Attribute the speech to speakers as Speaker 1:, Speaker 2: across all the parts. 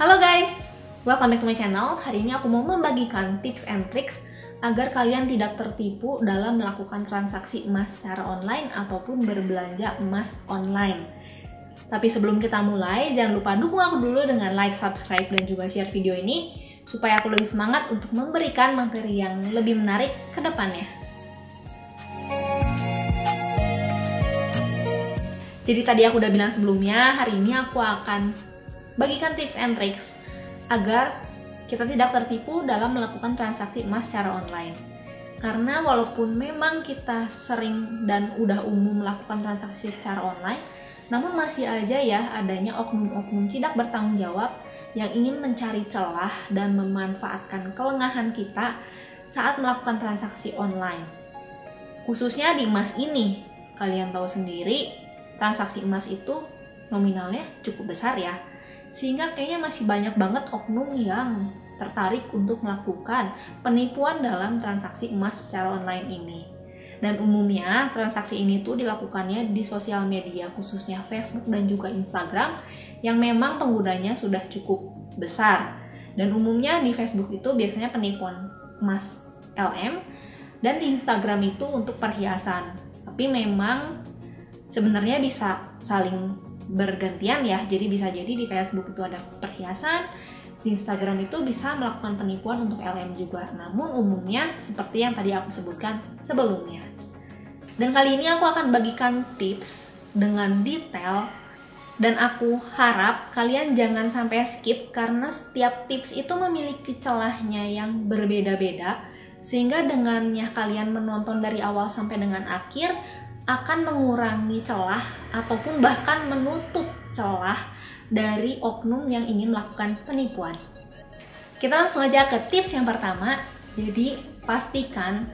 Speaker 1: Halo guys, welcome back to my channel. Hari ini aku mau membagikan tips and tricks agar kalian tidak tertipu dalam melakukan transaksi emas secara online ataupun berbelanja emas online. Tapi sebelum kita mulai, jangan lupa dukung aku dulu dengan like, subscribe, dan juga share video ini supaya aku lebih semangat untuk memberikan materi yang lebih menarik ke depannya. Jadi tadi aku udah bilang sebelumnya, hari ini aku akan bagikan tips and tricks agar kita tidak tertipu dalam melakukan transaksi emas secara online. Karena walaupun memang kita sering dan udah umum melakukan transaksi secara online, namun masih aja ya adanya oknum-oknum tidak bertanggung jawab yang ingin mencari celah dan memanfaatkan kelengahan kita saat melakukan transaksi online. Khususnya di emas ini, kalian tahu sendiri, transaksi emas itu nominalnya cukup besar ya, sehingga kayaknya masih banyak banget oknum yang tertarik untuk melakukan penipuan dalam transaksi emas secara online ini. Dan umumnya transaksi ini tuh dilakukannya di sosial media, khususnya Facebook dan juga Instagram, yang memang penggunanya sudah cukup besar. Dan umumnya di Facebook itu biasanya penipuan emas LM, dan di Instagram itu untuk perhiasan. Tapi memang sebenarnya bisa saling bergantian ya, jadi bisa jadi di Facebook itu ada perhiasan, di Instagram itu bisa melakukan penipuan untuk LM juga. Namun umumnya seperti yang tadi aku sebutkan sebelumnya. Dan kali ini aku akan bagikan tips dengan detail, dan aku harap kalian jangan sampai skip karena setiap tips itu memiliki celahnya yang berbeda-beda, sehingga dengannya kalian menonton dari awal sampai dengan akhir akan mengurangi celah ataupun bahkan menutup celah dari oknum yang ingin melakukan penipuan. Kita langsung aja ke tips yang pertama. Jadi pastikan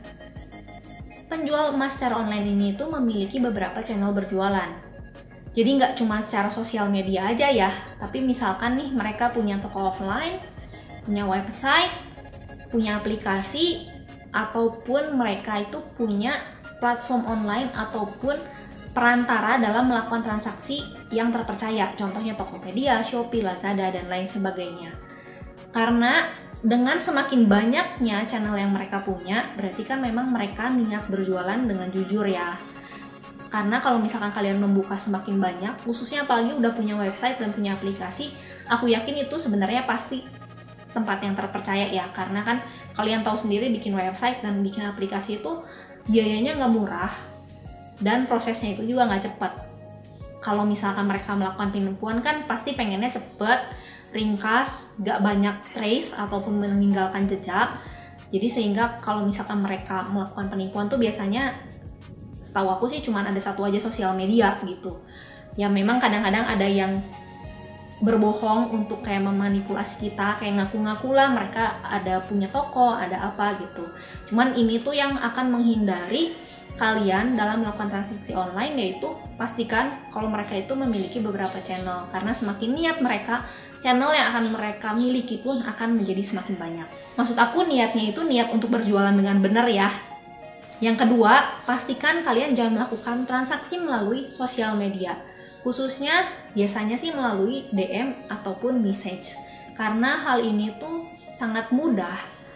Speaker 1: penjual emas secara online ini itu memiliki beberapa channel berjualan. Jadi nggak cuma secara sosial media aja ya, tapi misalkan nih mereka punya toko offline, punya website, punya aplikasi, ataupun mereka itu punya platform online ataupun perantara dalam melakukan transaksi yang terpercaya, contohnya Tokopedia, Shopee, Lazada, dan lain sebagainya. Karena dengan semakin banyaknya channel yang mereka punya, berarti kan memang mereka niat berjualan dengan jujur ya. Karena kalau misalkan kalian membuka semakin banyak, khususnya apalagi udah punya website dan punya aplikasi, aku yakin itu sebenarnya pasti tempat yang terpercaya ya. Karena kan kalian tahu sendiri bikin website dan bikin aplikasi itu biayanya nggak murah, dan prosesnya itu juga nggak cepat. Kalau misalkan mereka melakukan penipuan kan pasti pengennya cepet, ringkas, nggak banyak trace ataupun meninggalkan jejak. Jadi sehingga kalau misalkan mereka melakukan penipuan tuh biasanya, setahu aku sih cuma ada satu aja sosial media gitu. Ya memang kadang-kadang ada yang berbohong untuk kayak memanipulasi kita, kayak ngaku-ngaku lah mereka ada punya toko, ada apa gitu. Cuman ini tuh yang akan menghindari kalian dalam melakukan transaksi online, yaitu pastikan kalau mereka itu memiliki beberapa channel, karena semakin niat mereka, channel yang akan mereka miliki pun akan menjadi semakin banyak. Maksud aku niatnya itu niat untuk berjualan dengan benar ya. Yang kedua, pastikan kalian jangan melakukan transaksi melalui sosial media. Khususnya biasanya sih melalui DM ataupun message. Karena hal ini tuh sangat mudah,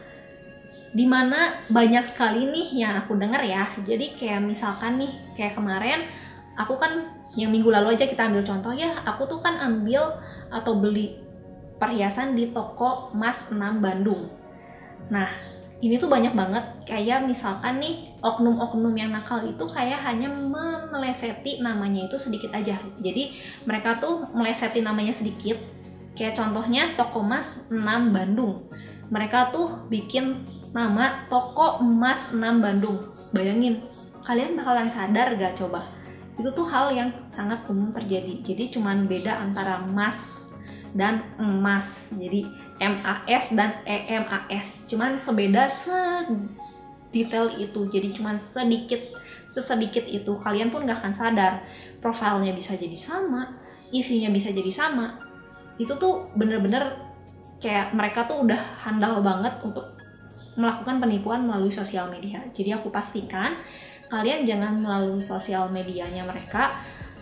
Speaker 1: dimana banyak sekali nih yang aku dengar ya. Jadi kayak misalkan nih, kayak kemarin aku kan yang minggu lalu aja kita ambil contoh ya, aku tuh kan ambil atau beli perhiasan di toko emas 6 Bandung. Nah ini tuh banyak banget kayak misalkan nih oknum-oknum yang nakal itu kayak hanya meleseti namanya itu sedikit aja. Jadi mereka tuh meleseti namanya sedikit. Kayak contohnya toko emas 6 Bandung. Mereka tuh bikin nama toko emas 6 Bandung. Bayangin, kalian bakalan sadar gak coba? Itu tuh hal yang sangat umum terjadi. Jadi cuman beda antara emas dan emas. Jadi MAS dan EMAS, cuman sebeda sedetail itu. Jadi cuman sesedikit itu, kalian pun gak akan sadar. Profilnya bisa jadi sama, isinya bisa jadi sama. Itu tuh bener-bener kayak mereka tuh udah handal banget untuk melakukan penipuan melalui sosial media. Jadi aku pastikan kalian jangan melalui sosial medianya mereka,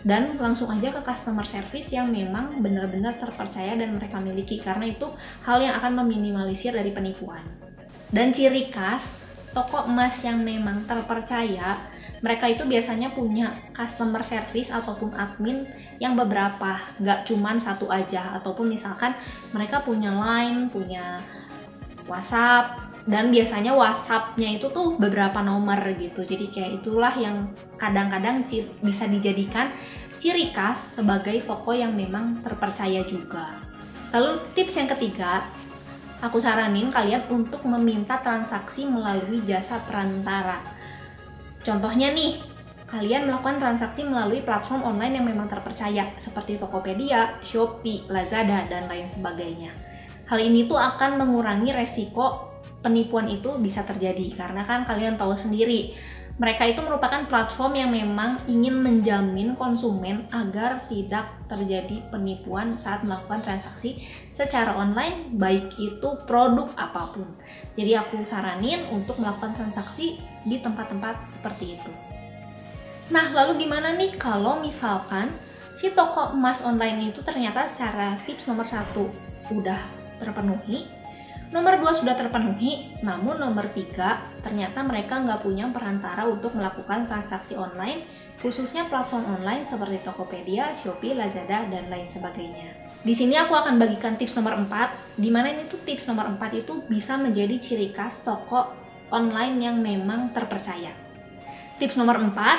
Speaker 1: dan langsung aja ke customer service yang memang benar-benar terpercaya dan mereka miliki, karena itu hal yang akan meminimalisir dari penipuan. Dan ciri khas toko emas yang memang terpercaya, mereka itu biasanya punya customer service ataupun admin yang beberapa, nggak cuman satu aja, ataupun misalkan mereka punya Line, punya WhatsApp, dan biasanya WhatsApp-nya itu tuh beberapa nomor gitu. Jadi kayak itulah yang kadang-kadang bisa dijadikan ciri khas sebagai toko yang memang terpercaya juga. Lalu tips yang ketiga, aku saranin kalian untuk meminta transaksi melalui jasa perantara. Contohnya nih, kalian melakukan transaksi melalui platform online yang memang terpercaya seperti Tokopedia, Shopee, Lazada, dan lain sebagainya. Hal ini tuh akan mengurangi resiko penipuan itu bisa terjadi, karena kan kalian tahu sendiri, mereka itu merupakan platform yang memang ingin menjamin konsumen agar tidak terjadi penipuan saat melakukan transaksi secara online, baik itu produk apapun. Jadi aku saranin untuk melakukan transaksi di tempat-tempat seperti itu. Nah, lalu gimana nih kalau misalkan si toko emas online itu ternyata secara tips nomor 1 udah terpenuhi, nomor 2 sudah terpenuhi, namun nomor 3 ternyata mereka nggak punya perantara untuk melakukan transaksi online, khususnya platform online seperti Tokopedia, Shopee, Lazada, dan lain sebagainya. Di sini aku akan bagikan tips nomor 4, di mana ini tuh tips nomor 4 itu bisa menjadi ciri khas toko online yang memang terpercaya. Tips nomor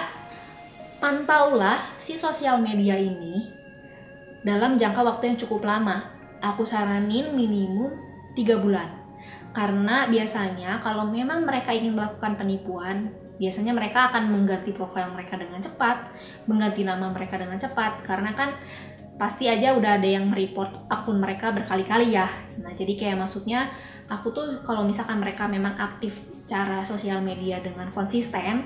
Speaker 1: 4, pantaulah si sosial media ini dalam jangka waktu yang cukup lama. Aku saranin minimum 3 bulan. Karena biasanya kalau memang mereka ingin melakukan penipuan, biasanya mereka akan mengganti profil mereka dengan cepat, mengganti nama mereka dengan cepat, karena kan pasti aja udah ada yang mereport akun mereka berkali-kali ya. Nah, jadi kayak maksudnya aku tuh kalau misalkan mereka memang aktif secara sosial media dengan konsisten,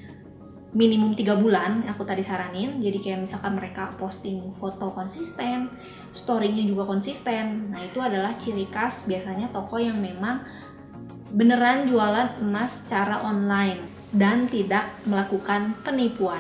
Speaker 1: minimum 3 bulan aku tadi saranin. Jadi kayak misalkan mereka posting foto konsisten, story-nya juga konsisten. Nah, itu adalah ciri khas biasanya toko yang memang beneran jualan emas secara online dan tidak melakukan penipuan.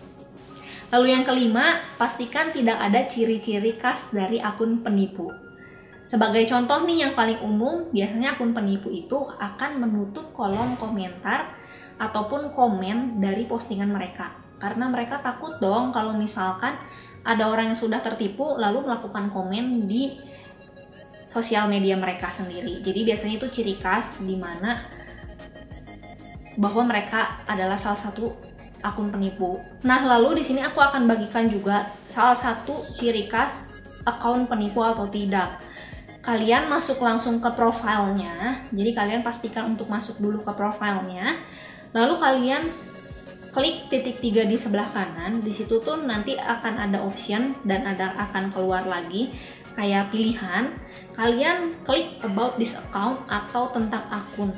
Speaker 1: Lalu yang kelima, pastikan tidak ada ciri-ciri khas dari akun penipu. Sebagai contoh nih yang paling umum, biasanya akun penipu itu akan menutup kolom komentar ataupun komen dari postingan mereka, karena mereka takut dong kalau misalkan ada orang yang sudah tertipu lalu melakukan komen di sosial media mereka sendiri. Jadi biasanya itu ciri khas di mana bahwa mereka adalah salah satu akun penipu. Nah, lalu di sini aku akan bagikan juga salah satu ciri khas akun penipu atau tidak. Kalian masuk langsung ke profilnya. Jadi kalian pastikan untuk masuk dulu ke profilnya. Lalu kalian klik titik 3 di sebelah kanan. Di situ tuh nanti akan ada option dan akan keluar lagi kayak pilihan. Kalian klik about this account atau tentang akun.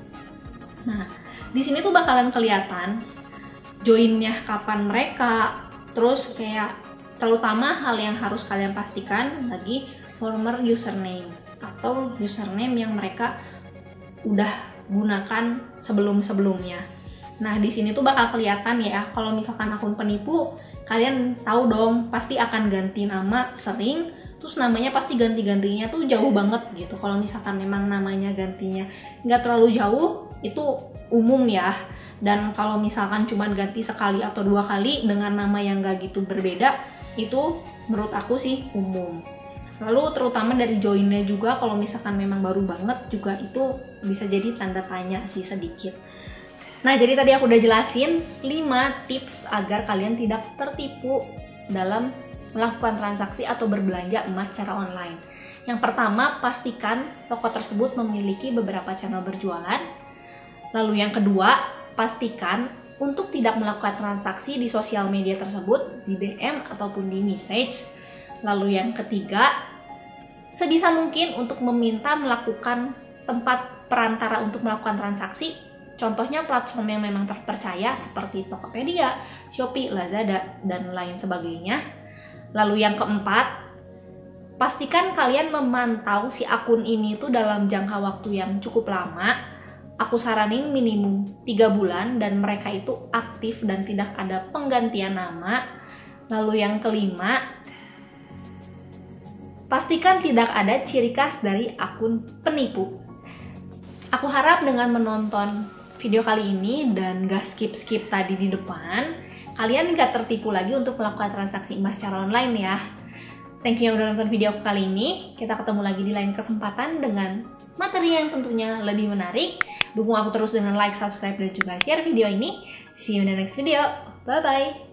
Speaker 1: Nah, di sini tuh bakalan kelihatan joinnya kapan mereka, terus kayak terutama hal yang harus kalian pastikan lagi former username atau username yang mereka udah gunakan sebelum-sebelumnya. Nah, di sini tuh bakal kelihatan ya, kalau misalkan akun penipu, kalian tahu dong pasti akan ganti nama sering, terus namanya pasti ganti-gantinya tuh jauh banget gitu. Kalau misalkan memang namanya gantinya nggak terlalu jauh, itu umum ya. Dan kalau misalkan cuma ganti sekali atau 2 kali dengan nama yang nggak gitu berbeda, itu menurut aku sih umum. Lalu terutama dari joinnya juga, kalau misalkan memang baru banget juga itu bisa jadi tanda tanya sih sedikit. Nah, jadi tadi aku udah jelasin 5 tips agar kalian tidak tertipu dalam melakukan transaksi atau berbelanja emas secara online. Yang pertama, pastikan toko tersebut memiliki beberapa channel berjualan. Lalu yang kedua, pastikan untuk tidak melakukan transaksi di sosial media tersebut, di DM ataupun di message. Lalu yang ketiga, sebisa mungkin untuk meminta melakukan tempat perantara untuk melakukan transaksi. Contohnya platform yang memang terpercaya seperti Tokopedia, Shopee, Lazada, dan lain sebagainya. Lalu yang keempat, pastikan kalian memantau si akun ini tuh dalam jangka waktu yang cukup lama. Aku saranin minimum 3 bulan dan mereka itu aktif dan tidak ada penggantian nama. Lalu yang kelima, pastikan tidak ada ciri khas dari akun penipu. Aku harap dengan menonton video kali ini dan gak skip-skip tadi di depan, kalian gak tertipu lagi untuk melakukan transaksi emas secara online ya. Thank you yang udah nonton video aku kali ini. Kita ketemu lagi di lain kesempatan dengan materi yang tentunya lebih menarik. Dukung aku terus dengan like, subscribe, dan juga share video ini. See you in the next video. Bye-bye.